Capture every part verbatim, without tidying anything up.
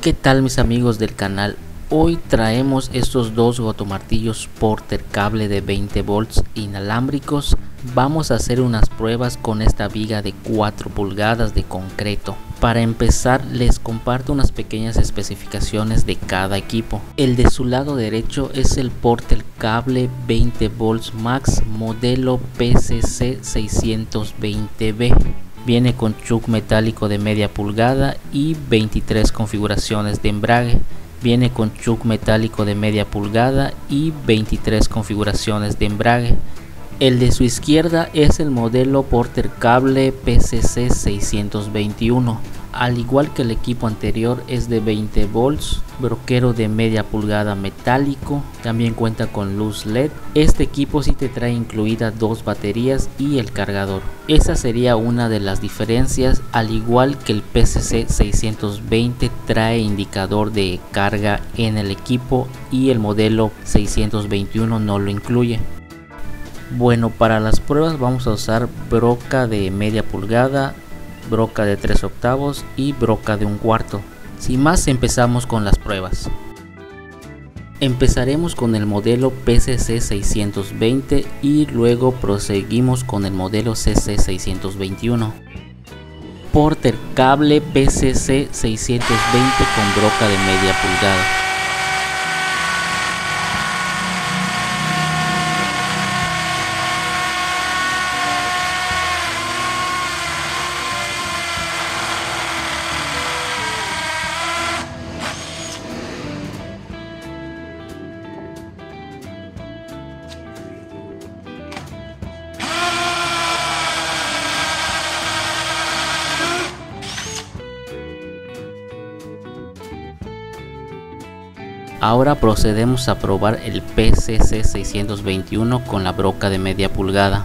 ¿Qué tal mis amigos del canal? Hoy traemos estos dos gotomartillos Porter cable de veinte volts inalámbricos. Vamos a hacer unas pruebas con esta viga de cuatro pulgadas de concreto. Para empezar les comparto unas pequeñas especificaciones de cada equipo. El de su lado derecho es el Porter cable veinte volts max modelo P C C seiscientos veinte B. Viene con chuck metálico de media pulgada y veintitrés configuraciones de embrague. Viene con chuck metálico de media pulgada y veintitrés configuraciones de embrague. El de su izquierda es el modelo Porter cable P C C seiscientos veintiuno. Al igual que el equipo anterior, es de veinte volts, broquero de media pulgada metálico, también cuenta con luz L E D. Este equipo sí te trae incluida dos baterías y el cargador. Esa sería una de las diferencias, al igual que el P C C seiscientos veinte trae indicador de carga en el equipo y el modelo seiscientos veintiuno no lo incluye. Bueno, para las pruebas vamos a usar broca de media pulgada, broca de tres octavos y broca de un cuarto. Sin más, empezamos con las pruebas. Empezaremos con el modelo P C C seiscientos veinte y luego proseguimos con el modelo C C seiscientos veintiuno. Porter cable P C C seiscientos veinte con broca de media pulgada. Ahora procedemos a probar el P C C seiscientos veintiuno con la broca de media pulgada.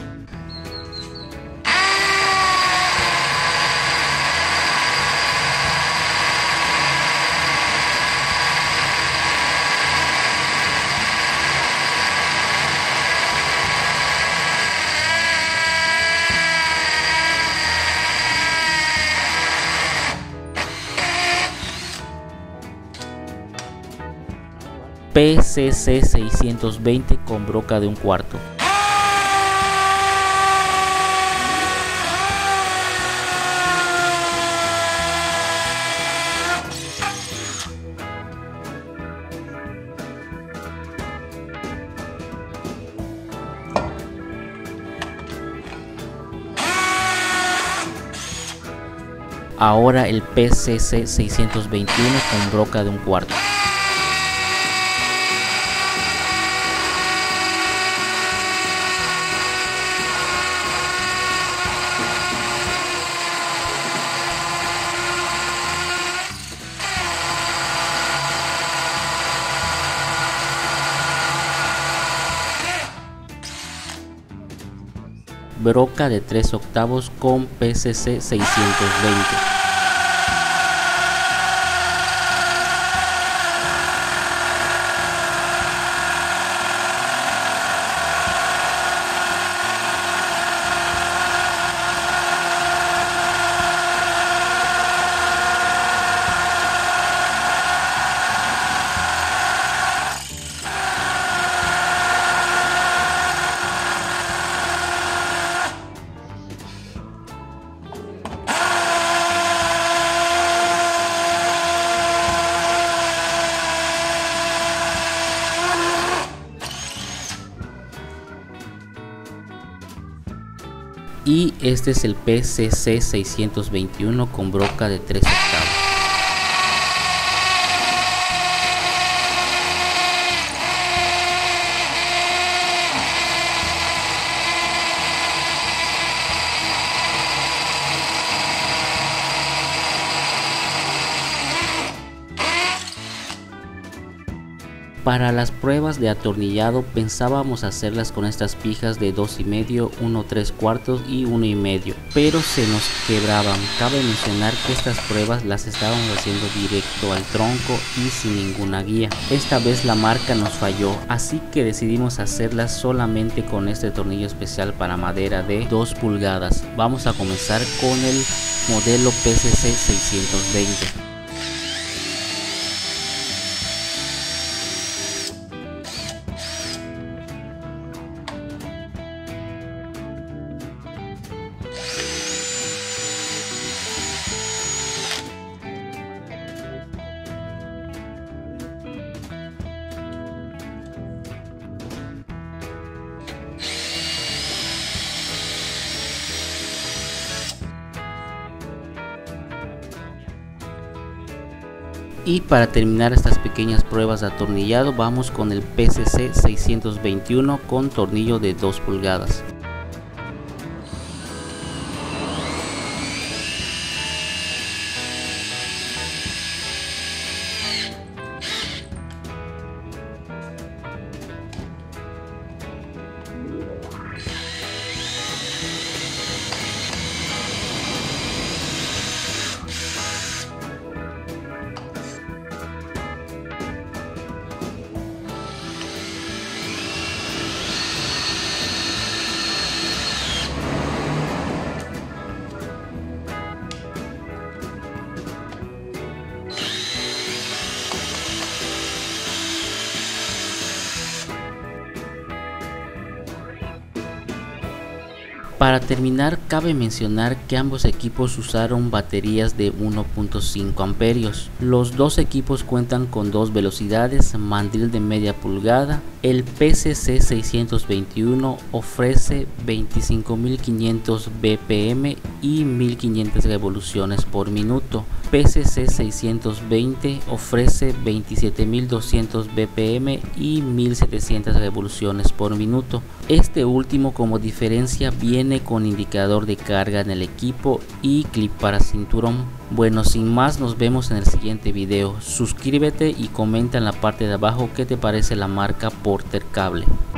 P C C seiscientos veinte con broca de un cuarto. Ahora el P C C seiscientos veintiuno con broca de un cuarto. Broca de tres octavos con P C C seiscientos veinte. Y este es el P C C seiscientos veintiuno con broca de tres octavos. Para las pruebas de atornillado pensábamos hacerlas con estas pijas de dos y medio, uno tres cuartos y uno y medio, pero se nos quebraban. Cabe mencionar que estas pruebas las estábamos haciendo directo al tronco y sin ninguna guía. Esta vez la marca nos falló, así que decidimos hacerlas solamente con este tornillo especial para madera de dos pulgadas. Vamos a comenzar con el modelo P C C seiscientos veinte. Y para terminar estas pequeñas pruebas de atornillado, vamos con el P C C seiscientos veintiuno con tornillo de dos pulgadas. Para terminar, cabe mencionar que ambos equipos usaron baterías de uno punto cinco amperios. Los dos equipos cuentan con dos velocidades, mandril de media pulgada. El P C C seiscientos veintiuno ofrece veinticinco mil quinientos B P M y mil quinientas revoluciones por minuto. P C C seiscientos veinte ofrece veintisiete mil doscientos B P M y mil setecientas revoluciones por minuto. Este último, como diferencia, viene con indicador de carga en el equipo y clip para cinturón. Bueno, sin más, nos vemos en el siguiente video. Suscríbete y comenta en la parte de abajo qué te parece la marca Porter Cable.